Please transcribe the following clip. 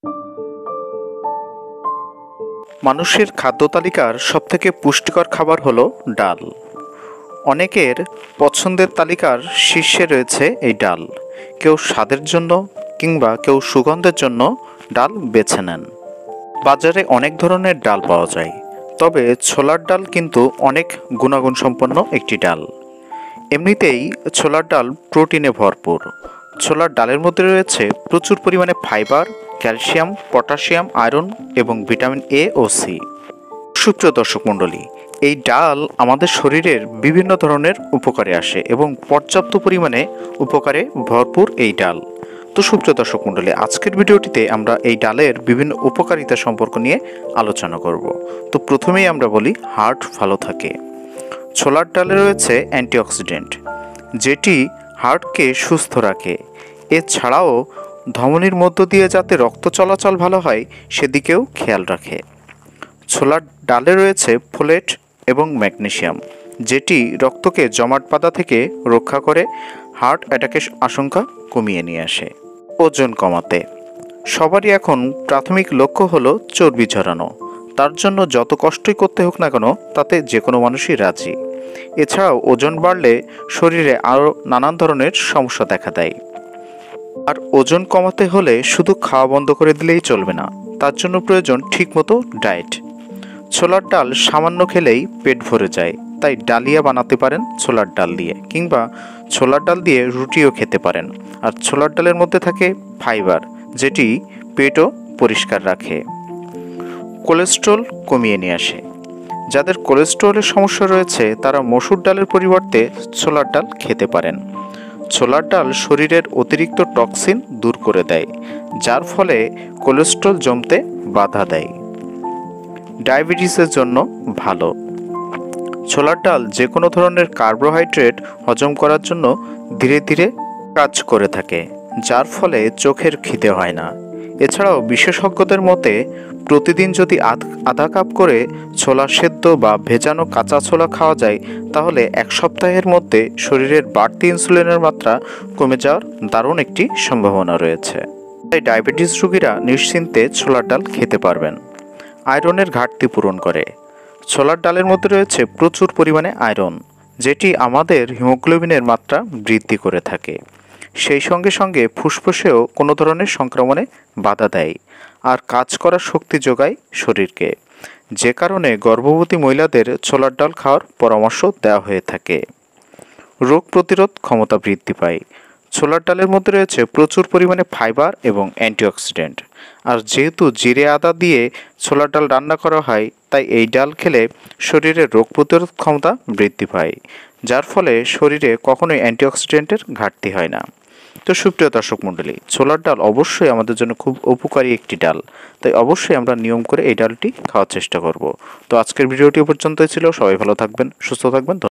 মানুষের খাদ্য তালিকার সবথেকে পুষ্টিকর খাবার হলো ডাল। অনেকের পছন্দের তালিকার শীর্ষে রয়েছে এই ডাল। কেউ স্বাদের জন্য কিংবা কেউ সুগন্ধের জন্য ডাল বেছে নেন। বাজারে অনেক ধরনের ডাল পাওয়া যায়, তবে ছোলার ডাল কিন্তু অনেক গুণাগুণ সম্পন্ন একটি ডাল। এমনিতেই ছোলার ডাল প্রোটিনে ভরপুর। ছোলার ডালের মধ্যে রয়েছে প্রচুর পরিমাণে ফাইবার, ক্যালসিয়াম, পটাশিয়াম, আয়রন এবং ভিটামিন এ ও সি। সুপ্রিয় দর্শক মণ্ডলী, এই ডাল আমাদের শরীরের বিভিন্ন ধরনের উপকারে আসে এবং পর্যাপ্ত পরিমাণে উপকারে ভরপুর এই ডাল। তো সুপ্রিয় দর্শক মণ্ডলী, আজকের ভিডিওটিতে আমরা এই ডালের বিভিন্ন উপকারিতা সম্পর্ক নিয়ে আলোচনা করব। তো প্রথমেই আমরা বলি হার্ট ভালো থাকে। ছোলার ডালে রয়েছে অ্যান্টিঅক্সিডেন্ট, যেটি হার্টকে সুস্থ রাখে। এছাড়াও ধমনীর মধ্য দিয়ে যাতে রক্ত চলাচল ভালো হয় সেদিকেও খেয়াল রাখে। ছোলার ডালে রয়েছে ফোলেট এবং ম্যাগনেসিয়াম, যেটি রক্তকে জমাট বাঁধা থেকে রক্ষা করে, হার্ট অ্যাটাকের আশঙ্কা কমিয়ে নিয়ে আসে। ওজন কমাতে সবারই এখন প্রাথমিক লক্ষ্য হলো চর্বি ঝরানো। তার জন্য যত কষ্টই করতে হোক না কেন, তাতে যে কোনো মানুষই রাজি। এছাড়াও ওজন বাড়লে শরীরে আরও নানান ধরনের সমস্যা দেখা দেয়। আর ওজন কমাতে হলে শুধু খাওয়া বন্ধ করে দিলেই চলবে না, তার জন্য প্রয়োজন ঠিকমতো ডায়েট। ছোলার ডাল সামান্য খেলেই পেট ভরে যায়, তাই ডালিয়া বানাতে পারেন ছোলার ডাল দিয়ে, কিংবা ছোলার ডাল দিয়ে রুটিও খেতে পারেন। আর ছোলার ডালের মধ্যে থাকে ফাইবার, যেটি পেটও পরিষ্কার রাখে। কোলেস্ট্রল কমিয়ে নিয়ে আসে। যাদের কোলেস্ট্রলের সমস্যা রয়েছে তারা মসুর ডালের পরিবর্তে ছোলার ডাল খেতে পারেন। ছোলার ডাল শরীরের অতিরিক্ত টক্সিন দূর করে দেয়, যার ফলে কোলেস্ট্রল জমতে বাধা দেয়। ডায়াবেটিসের জন্য ভালো। ছোলার ডাল যে কোনো ধরনের কার্বোহাইড্রেট হজম করার জন্য ধীরে ধীরে কাজ করে থাকে, যার ফলে চোখের খিদে হয় না। এছাড়াও বিশেষজ্ঞদের মতে প্রতিদিন যদি আধা কাপ করে ছোলা সেদ্ধ বা ভেজানো কাঁচা ছোলা খাওয়া যায়, তাহলে এক সপ্তাহের মধ্যে শরীরের বাড়তি ইনসুলিনের মাত্রা কমে যাওয়ার দারুণ একটি সম্ভাবনা রয়েছে। তাই ডায়াবেটিস রোগীরা নিশ্চিন্তে ছোলার ডাল খেতে পারবেন। আয়রনের ঘাটতি পূরণ করে। ছোলার ডালের মধ্যে রয়েছে প্রচুর পরিমাণে আয়রন, যেটি আমাদের হিমোগ্লোবিনের মাত্রা বৃদ্ধি করে থাকে। সেই সঙ্গে সঙ্গে ফুসফুসেও কোনো ধরনের সংক্রমণে বাধা দেয় আর কাজ করার শক্তি যোগায় শরীরকে, যে কারণে গর্ভবতী মহিলাদের ছোলার ডাল খাওয়ার পরামর্শ দেওয়া হয়ে থাকে। রোগ প্রতিরোধ ক্ষমতা বৃদ্ধি পায়। ছোলার ডালের মধ্যে রয়েছে প্রচুর পরিমাণে ফাইবার এবং অ্যান্টিঅক্সিডেন্ট। আর যেহেতু জিরে আদা দিয়ে ছোলার ডাল রান্না করা হয়, তাই এই ডাল খেলে শরীরের রোগ প্রতিরোধ ক্ষমতা বৃদ্ধি পায়, যার ফলে শরীরে কখনোই অ্যান্টিঅক্সিডেন্টের ঘাটতি হয় না। তো সুপ্রিয় দর্শক মণ্ডলী, ছোলার ডাল অবশ্যই আমাদের জন্য খুব উপকারী একটি ডাল, তাই অবশ্যই আমরা নিয়ম করে এই ডালটি খাওয়ার চেষ্টা করব। তো আজকের ভিডিওটি পর্যন্তই ছিল। সবাই ভালো থাকবেন, সুস্থ থাকবেন।